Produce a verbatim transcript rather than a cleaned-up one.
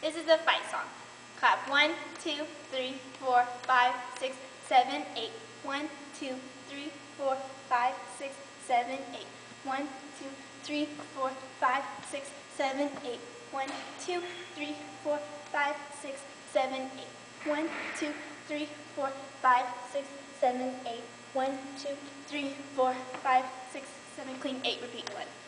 This is a fight song. Clap one, two, three, four, five, six, seven, eight. One, two, three, four, five, six, seven, eight. One, two, three, four, five, six, seven, eight. One, two, three, four, five, six, seven, eight. One, two, three, four, five, six, seven, eight. One, two, three, four, five, six, seven. Clean eight. Repeat one.